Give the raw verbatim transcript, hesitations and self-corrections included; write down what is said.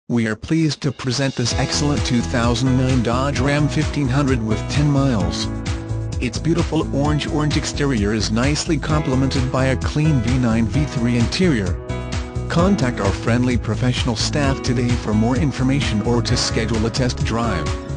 We are pleased to present this excellent two thousand nine Dodge Ram fifteen hundred with ten miles. Its beautiful orange-orange exterior is nicely complemented by a clean V nine V three interior. Contact our friendly professional staff today for more information or to schedule a test drive.